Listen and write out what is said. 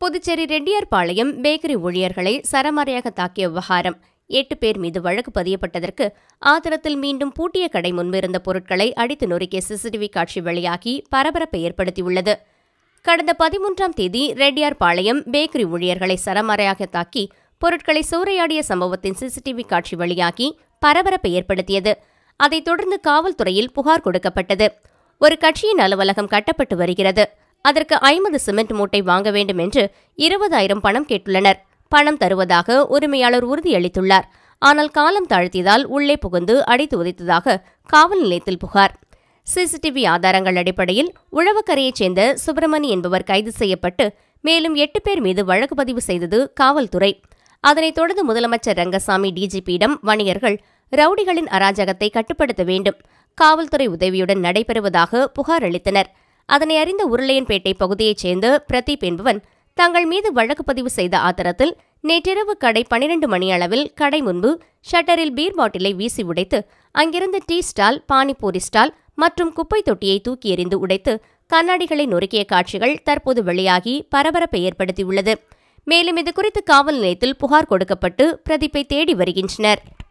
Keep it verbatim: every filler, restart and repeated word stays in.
Puducherry Reddiarpalayam bakery ஊழியர்களை சரமாரியாக தாக்கிய விவகாரம். எட்டு பேர் மீது வழக்கு பதியப்பட்டதற்கு ஆத்திரத்தில் மீண்டும் பூட்டிய கடை முன்பிருந்த பொருட்களை அடித்து நொறுக்கிய சிசிடிவி காட்சி வெளியாகி பரபரப்பை ஏற்படுத்தியுள்ளது. கடந்த பதிமூன்றாம் தேதி ரெட்டியார்பாளையம் பேக்கரி ஊழியர்களை சரமாரியாக தாக்கி பொருட்களை சூறையாடிய சம்பவத்தின் சிசிடிவி காட்சி வெளியாகி பரபரப்பை ஏற்படுத்தியது. அதைத் தொடர்ந்து காவல்துறையில் புகார் கொடுக்கப்பட்டது. ஒரு கட்சியின் அலுவலகம் கட்டப்பட்டு வருகிறது, அதற்கு ஐம்பது சிமெண்ட் மூட்டை வாங்க வேண்டும் என்று இருபதாயிரம் பணம் கேட்டுள்ளனர். பணம் தருவதாக உரிமையாளர் உறுதியளித்துள்ளார். ஆனால் காலம் தாழ்த்தியதால் உள்ளே புகுந்து அடித்து உதைத்ததாக காவல் நிலையத்தில் புகார். சிசிடிவி ஆதாரங்கள் அடிப்படையில் உழவக்கரையைச் சேர்ந்த சுப்பிரமணி என்பவர் கைது செய்யப்பட்டு மேலும் எட்டு பேர் மீது வழக்கு பதிவு செய்தது காவல்துறை. அதனைத் தொடர்ந்து முதலமைச்சர் ரங்கசாமி டிஜிபியிடம் வணிகர்கள் ரவுடிகளின் அராஜகத்தை கட்டுப்படுத்த வேண்டும், காவல்துறை உதவியுடன் நடைபெறுவதாக புகார் அளித்தனர். அதனை அறிந்த உருளையன்பேட்டை பகுதியைச் சேர்ந்த பிரதீப் என்பவன் தங்கள் மீது வழக்கு பதிவு செய்த ஆத்திரத்தில் நேற்றிரவு கடை பனிரெண்டு மணி அளவில் கடை முன்பு ஷட்டரில் பீர் பாட்டிலை வீசி உடைத்து அங்கிருந்த டீ ஸ்டால், பானிபூரி ஸ்டால் மற்றும் குப்பை தொட்டியை தூக்கி எறிந்து உடைத்து கண்ணாடிகளை நொறுக்கிய காட்சிகள் தற்போது வெளியாகி பரபரப்பை ஏற்படுத்தியுள்ளது. மேலும் இதுகுறித்து காவல் நிலையத்தில் புகார் கொடுக்கப்பட்டு பிரதீப்பை தேடி வருகின்றனர்.